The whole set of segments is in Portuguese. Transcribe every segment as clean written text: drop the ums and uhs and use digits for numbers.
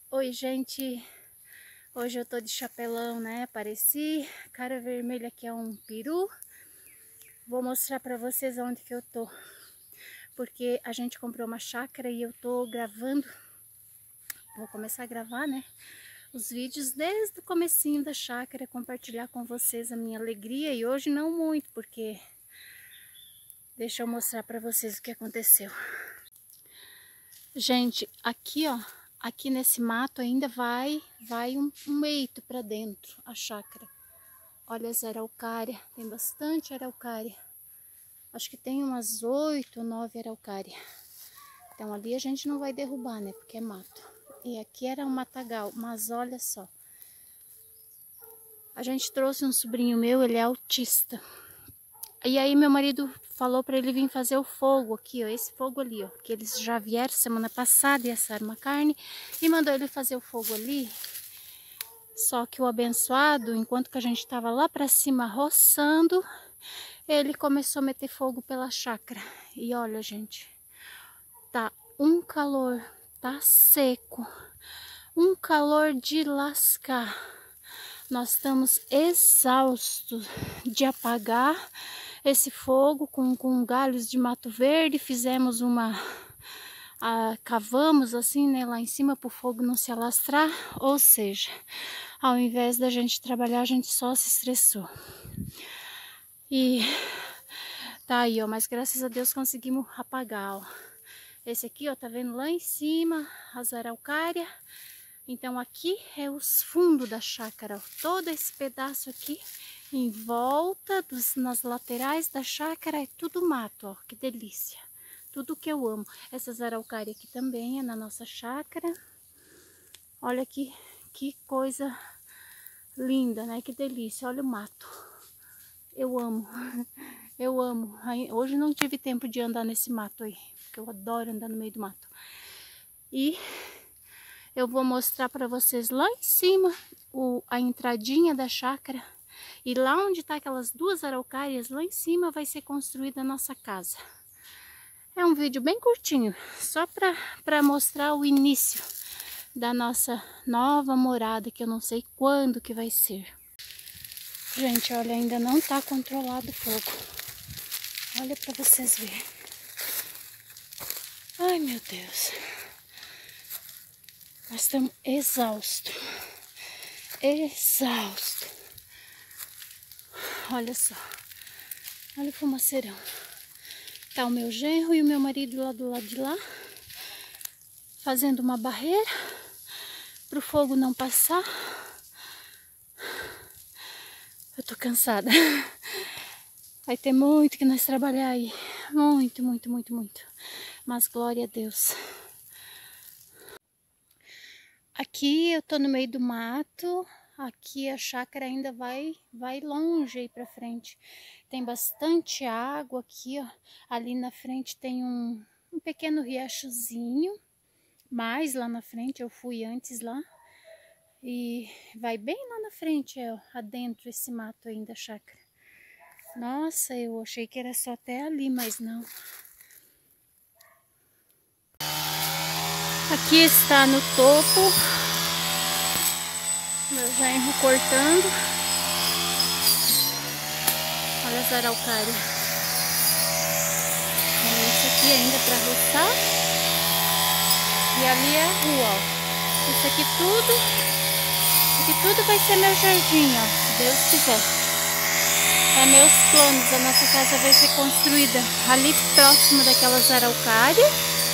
Oi, gente. Hoje eu tô de chapelão, né? Apareci. Cara vermelha aqui é um peru. Vou mostrar pra vocês onde que eu tô. Porque a gente comprou uma chácara e eu tô gravando. Vou começar a gravar, né? Os vídeos desde o comecinho da chácara. Compartilhar com vocês a minha alegria. E hoje não muito, porque... Deixa eu mostrar pra vocês o que aconteceu. Gente, aqui ó. Aqui nesse mato ainda vai um eito para dentro, a chácara. Olha as araucárias, tem bastante araucária. Acho que tem umas 8 ou 9 araucárias. Então ali a gente não vai derrubar, né? Porque é mato. E aqui era um matagal, mas olha só. A gente trouxe um sobrinho meu, ele é autista. E aí meu marido falou para ele vir fazer o fogo aqui, ó, esse fogo ali, ó, que eles já vieram semana passada e assaram uma carne e mandou ele fazer o fogo ali. Só que o abençoado, enquanto que a gente estava lá para cima roçando, ele começou a meter fogo pela chácara. E olha, gente, tá um calor, tá seco, um calor de lascar. Nós estamos exaustos de apagar esse fogo com galhos de mato verde. Fizemos cavamos assim, né, lá em cima para o fogo não se alastrar. Ou seja, ao invés da gente trabalhar, a gente só se estressou. E tá aí, ó, mas graças a Deus conseguimos apagar, ó. Esse aqui, ó, tá vendo lá em cima as araucárias. Então aqui é os fundos da chácara, ó. Todo esse pedaço aqui em volta, nas laterais da chácara, é tudo mato, ó, que delícia. Tudo que eu amo. Essas araucárias aqui também é na nossa chácara. Olha aqui, que coisa linda, né? Que delícia, olha o mato. Eu amo, eu amo. Hoje não tive tempo de andar nesse mato aí, porque eu adoro andar no meio do mato. E eu vou mostrar para vocês lá em cima a entradinha da chácara. E lá onde tá aquelas duas araucárias, lá em cima vai ser construída a nossa casa. É um vídeo bem curtinho, só para mostrar o início da nossa nova morada, que eu não sei quando que vai ser. Gente, olha, ainda não tá controlado o fogo. Olha para vocês verem. Ai, meu Deus. Nós estamos exaustos. Exausto. Olha só. Olha o fumaceirão. Tá o meu genro e o meu marido lá do lado de lá, fazendo uma barreira para o fogo não passar. Eu tô cansada. Vai ter muito que nós trabalhar aí. Muito, muito, muito, muito. Mas glória a Deus. Aqui eu tô no meio do mato. Aqui a chácara ainda vai longe aí pra frente. Tem bastante água aqui, ó. Ali na frente tem um pequeno riachozinho. Mais lá na frente, eu fui antes lá. E vai bem lá na frente, ó, adentro esse mato aí da chácara. Nossa, eu achei que era só até ali, mas não. Aqui está no topo. Meu genro cortando. Olha as araucárias. Esse aqui ainda para roçar. E ali é a rua, ó. Isso aqui tudo vai ser meu jardim, ó, se Deus quiser. É meus planos, a nossa casa vai ser construída ali próximo daquelas araucárias.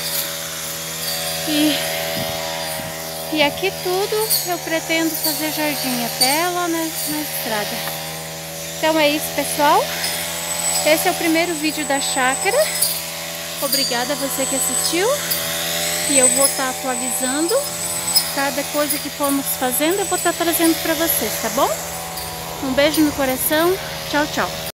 E aqui tudo eu pretendo fazer jardim até lá na estrada. Então é isso, pessoal. Esse é o primeiro vídeo da chácara. Obrigada a você que assistiu. E eu vou estar atualizando. Cada coisa que formos fazendo eu vou estar trazendo para vocês, tá bom? Um beijo no coração. Tchau, tchau.